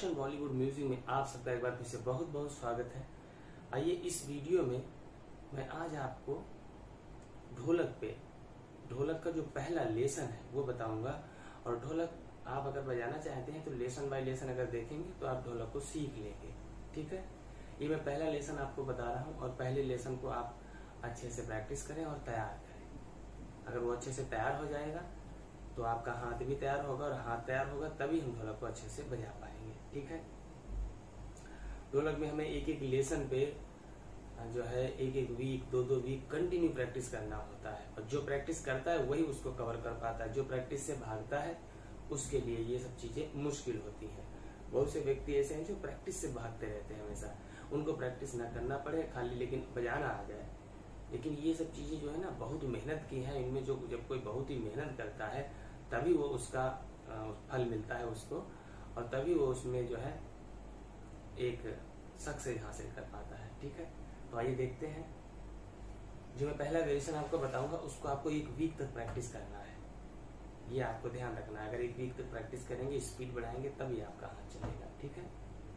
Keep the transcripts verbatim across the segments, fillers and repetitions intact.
रोशन Bollywood music में आप सबका एक बार फिर से बहुत बहुत स्वागत है। आइए इस वीडियो में मैं आज आपको ढोलक पे ढोलक का जो पहला लेसन है वो बताऊंगा। और ढोलक आप अगर बजाना चाहते हैं तो लेसन बाय लेसन अगर देखेंगे तो आप ढोलक को सीख लेंगे। ठीक है, ये मैं पहला लेसन आपको बता रहा हूँ और पहले लेसन को आप अच्छे से प्रैक्टिस करें और तैयार करें। अगर वो अच्छे से तैयार हो जाएगा तो आपका हाथ भी तैयार होगा और हाथ तैयार होगा तभी हम ढोलक को अच्छे से बजा पाएंगे। ठीक है, ढोलक में हमें एक एक लेसन पे जो है एक एक वीक दो दो वीक कंटिन्यू प्रैक्टिस करना होता है और जो प्रैक्टिस करता है वही उसको कवर कर पाता है। जो प्रैक्टिस से भागता है उसके लिए ये सब चीजें मुश्किल होती हैं। बहुत से व्यक्ति ऐसे हैं जो प्रैक्टिस से भागते रहते हैं हमेशा, उनको प्रैक्टिस ना करना पड़े खाली लेकिन बजाना आ जाए। लेकिन ये सब चीजें जो है ना बहुत मेहनत की है। इनमें जो जब कोई बहुत ही मेहनत करता है तभी वो उसका फल मिलता है उसको, और तभी वो उसमें जो है एक सक्सेस हासिल कर पाता है। ठीक है, तो आइए देखते हैं। जो मैं पहला वेरिएशन आपको बताऊंगा उसको आपको एक वीक तक प्रैक्टिस करना है, ये आपको ध्यान रखना है। अगर एक वीक तक प्रैक्टिस करेंगे, स्पीड बढ़ाएंगे तभी आपका हाथ चलेगा। ठीक है,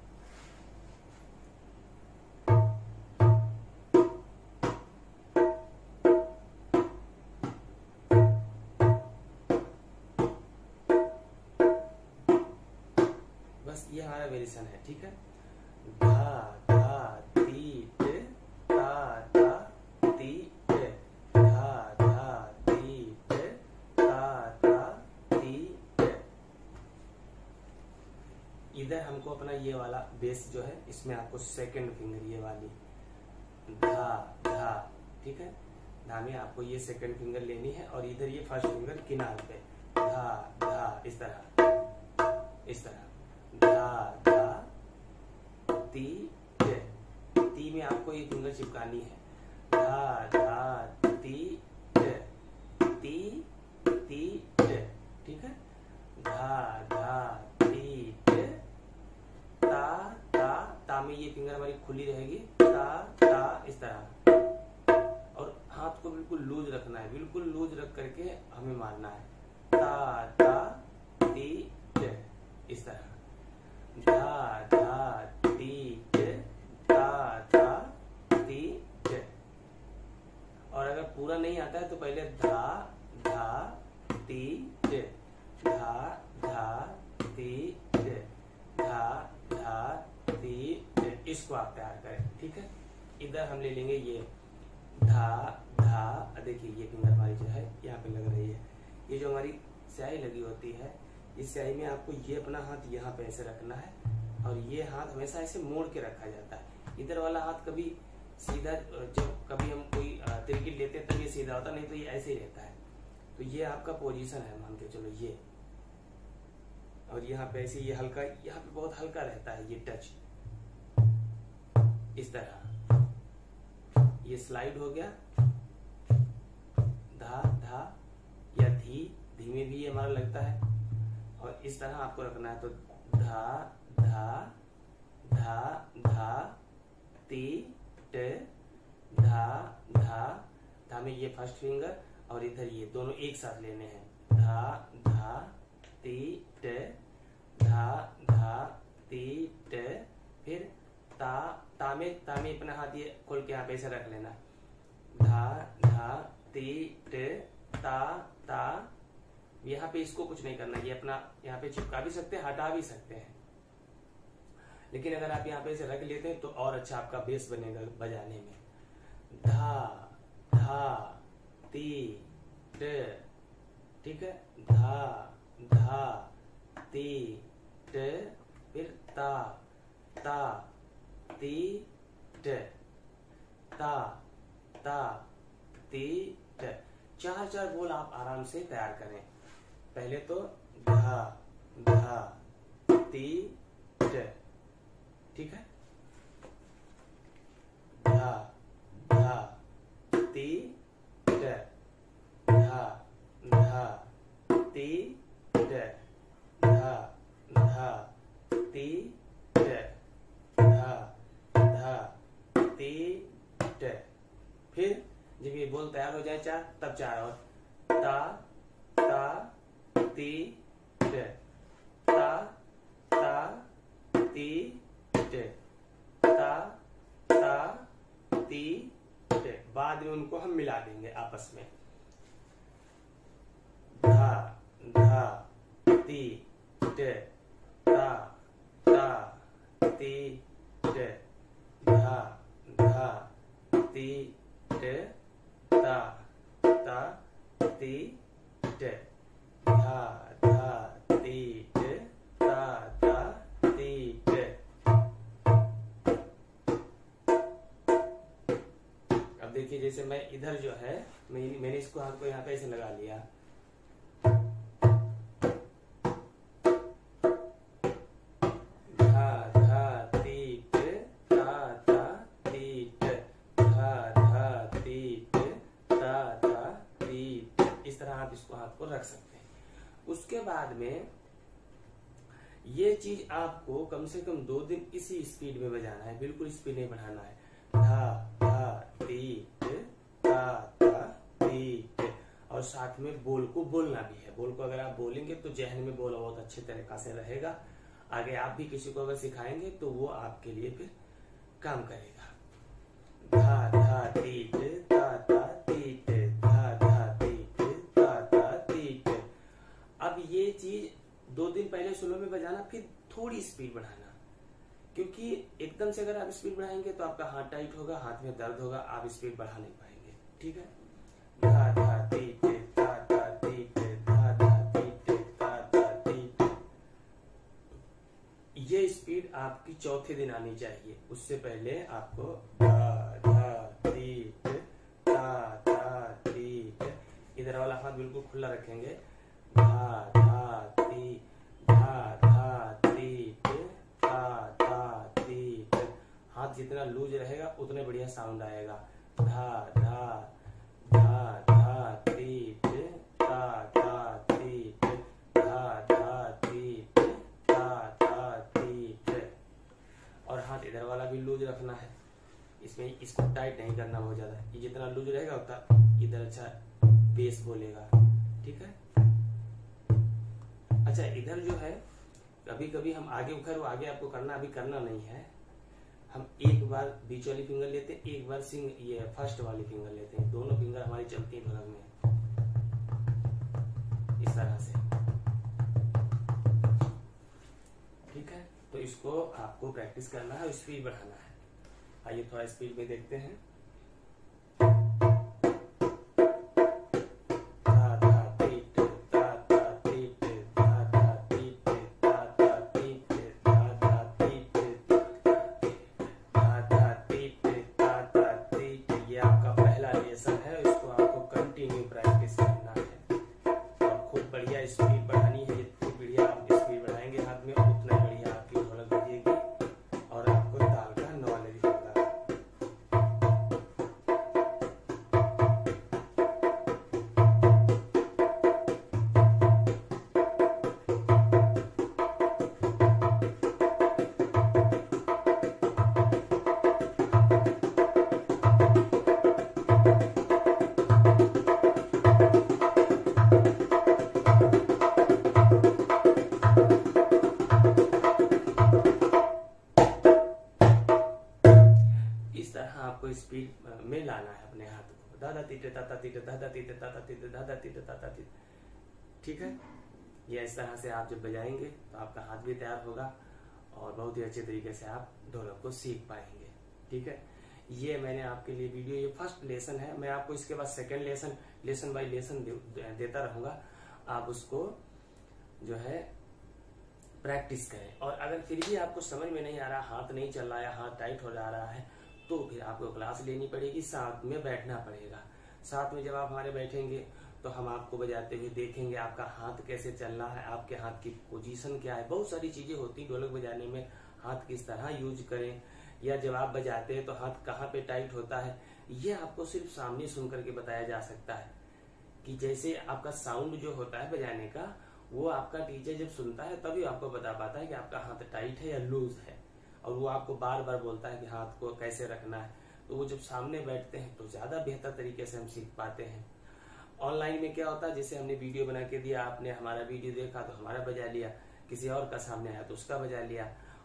बस ये हमारा वेरिएशन है। ठीक है, धा धा ती टे ता ता ती टे, धा धा ती टे ता ता ती टे। इधर हमको अपना ये वाला बेस जो है इसमें आपको सेकंड फिंगर ये वाली धा धा, ठीक है, धा में आपको ये सेकंड फिंगर लेनी है और इधर ये फर्स्ट फिंगर किनार पे धा धा, इस तरह इस तरह धा धा ती टे। ती में आपको ये फिंगर चिपकानी है, धा धा ती टे, ती ती टे। ठीक है, धा धा ती टे ता ता, ता में ये फिंगर हमारी खुली रहेगी, ता ता, इस तरह। और हाथ को बिल्कुल लूज रखना है, बिल्कुल लूज रख करके हमें मारना है, ता ता ती टे, इस तरह धा धा ती टे ता ता ती टे। और अगर पूरा नहीं आता है तो पहले धा धा ती टे, धा धा ती टे, धा धा ती टे। इसको आप तैयार करें। ठीक है, इधर हम ले लेंगे ये धा धा, देखिए ये फिंगर हमारी जो है यहाँ पे लग रही है। ये जो हमारी स्याही लगी होती है, इस स्याही में आपको ये अपना हाथ यहाँ पे ऐसे रखना है और ये हाथ हमेशा ऐसे मोड़ के रखा जाता है। इधर वाला हाथ कभी सीधा, जब कभी हम कोई तिरकिट लेते हैं तब ये सीधा होता, नहीं तो ये ऐसे ही रहता है। तो ये आपका पोजीशन है, मान के चलो ये, और यहाँ पे ऐसे ये हल्का, यहाँ पे बहुत हल्का रहता है ये टच, इस तरह ये स्लाइड हो गया, धा धा या धी, धीमे भी ये हमारा लगता है। और इस तरह आपको रखना है, तो धा धा धा धा ती टे, धा धा, धा में ये फर्स्ट फिंगर और इधर ये दोनों एक साथ लेने हैं, धा धा ती टे, धा धा ती टे। फिर ता ता में ता में अपना हाथ ये खोल के यहाँ पे ऐसे रख लेना, धा धा ती टे ता ता। यहाँ पे इसको कुछ नहीं करना, ये अपना यहाँ पे चिपका भी सकते हैं, हटा भी सकते हैं। लेकिन अगर आप यहाँ पे इसे रख लेते हैं तो और अच्छा आपका बेस बनेगा बजाने में। धा धा ती टे, ठीक है, धा धा ती टे, फिर ता ता ती टे, ता ता ती टे। चार चार बोल आप आराम से तैयार करें। पहले तो धा धा ती टे, ठीक है, धा धा ती टे, धा धा ती टे, धा धा ती टे, धा धा ती टे। फिर जब ये बोल तैयार हो जाए चार, तब चार और ता ता ती टे, ता ता ती टे, ता ता ती टे। बाद में उनको हम मिला देंगे आपस में। धा धा ती टे, ता ता ती टे, धा धा ती टे, ता ता ती टे, धा धा ती टे, ता ता ती टे। अब देखिए जैसे मैं इधर जो है मैं मैंने इसको हाथ को यहाँ पे ऐसे लगा लिया, धा धा ती टे, ता ता ती टे, धा धा ती टे, ता ता ती टे। इस तरह आप इसको हाथ को रख सकते हैं। उसके बाद में ये चीज आपको कम से कम दो दिन इसी स्पीड में बजाना है, बिल्कुल स्पीड नहीं बढ़ाना है। धा धा ती टे, ता ता ती टे। और साथ में बोल को बोलना भी है। बोल को अगर आप बोलेंगे तो जहन में बोल बहुत अच्छे तरीका से रहेगा। आगे आप भी किसी को अगर सिखाएंगे तो वो आपके लिए फिर काम करेगा। धा धा ती टे, ता ता ती टे, धा धा ती टे, ता ता ती टे। अब ये चीज दो दिन पहले स्लो में बजाना, फिर थोड़ी स्पीड बढ़ाना, क्योंकि एकदम से अगर आप स्पीड बढ़ाएंगे तो आपका हाथ टाइट होगा, हाथ में दर्द होगा, आप स्पीड बढ़ा नहीं पाएंगे। ठीक है। धा धा ती टे, ता ता ती टे, धा धा ती टे, ता ता ती टे। ये स्पीड आपकी चौथे दिन आनी चाहिए। उससे पहले आपको धा धा ती टे, ता ता ती टे। इधर वाला हाथ बिल्कुल खुला रखेंगे। धा धा ती, धा धा ती टे, ता ता ती टे। हाथ जितना लूज रहेगा उतने बढ़िया साउंड आएगा। धा धा धा धा ती टे, ता ता ती टे, धा धा ती टे, ता ता ती टे। और हाथ इधर वाला भी लूज रखना है। इसमें इसको टाइट नहीं करना बहुत ज्यादा। ये जितना लूज रहेगा उतना इधर अच्छा बेस बोलेगा। ठीक है। अच्छा, इधर जो है कभी कभी हम आगे उखर, वो आगे आपको करना, अभी करना नहीं है। हम एक बार बीच वाली फिंगर लेते हैं, एक बार सिंग ये फर्स्ट वाली फिंगर लेते हैं। दोनों फिंगर हमारी चलती है ढोलक में इस तरह से। ठीक है। तो इसको आपको प्रैक्टिस करना है, स्पीड बढ़ाना है। आइए थोड़ा स्पीड में देखते हैं। स्पीड बढ़ानी है, जितनी बढ़िया आप स्पीड बढ़ाएंगे हाथ में उतना बढ़िया आपकी ढोलक बजेगी और आपको ताल का नॉलेज होगा। आपको स्पीड में लाना है अपने हाथ को। दादा तीटे ताता तीटे, दादा तीटे ताता तीटे, दादा तीटे ताता तीटे। ठीक है। ये इस तरह से आप जब बजाएंगे तो आपका हाथ भी तैयार होगा और बहुत ही अच्छे तरीके से आप ढोलक को सीख पाएंगे। ठीक है। ये मैंने आपके लिए वीडियो, ये फर्स्ट लेसन है। मैं आपको इसके बाद second lesson lesson by lesson दे, देता रहूंगा। आप उसको जो है प्रैक्टिस करें। और अगर फिर भी आपको समझ में नहीं आ रहा, हाथ नहीं चल रहा है, हाथ टाइट हो जा रहा है, तो फिर आपको क्लास लेनी पड़ेगी, साथ में बैठना पड़ेगा। साथ में जब आप हमारे बैठेंगे तो हम आपको बजाते हुए देखेंगे, आपका हाथ कैसे चल रहा है, आपके हाथ की पोजीशन क्या है। बहुत सारी चीजें होती है ढोलक बजाने में, हाथ किस तरह यूज करें, या जब आप बजाते हैं तो हाथ कहाँ पे टाइट होता है, ये आपको सिर्फ सामने सुन करके बताया जा सकता है। कि जैसे आपका साउंड जो होता है बजाने का, वो आपका टीचर जब सुनता है तभी आपको बता पाता है कि आपका हाथ टाइट है या लूज है। और वो आपको बार बार बोलता है कि हाथ को कैसे रखना है। तो वो जब सामने बैठते हैं तो ज्यादा बेहतर तरीके से हम सीख पाते हैं। ऑनलाइन में क्या होता है, जैसे हमने वीडियो बना के दिया, आपने हमारा वीडियो देखा तो हमारा बजा लिया, किसी और का सामने आया तो उसका बजा लिया।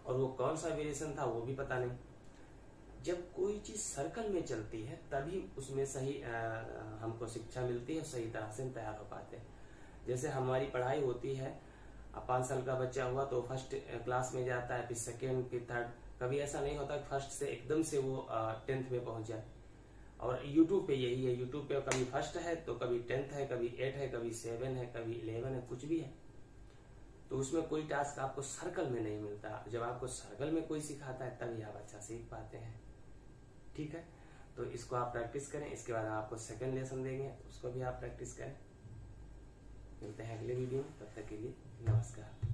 और वो कौन सा वेरिएशन था वो भी पता नहीं। जब कोई चीज सर्कल में चलती है तभी उसमें सही आ, हमको शिक्षा मिलती है, सही तरह से हम तैयार हो पाते हैं। जैसे हमारी पढ़ाई होती है, अब पांच साल का बच्चा हुआ तो फर्स्ट क्लास में जाता है, फिर सेकेंड, फिर थर्ड। कभी ऐसा नहीं होता कि फर्स्ट से एकदम से वो टेंथ में पहुंच जाए। और यूट्यूब पे यही है, यूट्यूब पे कभी फर्स्ट है तो कभी टेंथ है, कभी एट है, कभी सेवन है, कभी इलेवन है, कुछ भी है। तो उसमें कोई टास्क आपको सर्कल में नहीं मिलता। जब आपको सर्कल में कोई सिखाता है तभी आप अच्छा सीख पाते हैं। ठीक है, तो इसको आप प्रैक्टिस करें। इसके बाद आपको सेकंड लेसन देंगे, उसको भी आप प्रैक्टिस करें। मिलते हैं अगले वीडियो में, तब तक के लिए नमस्कार।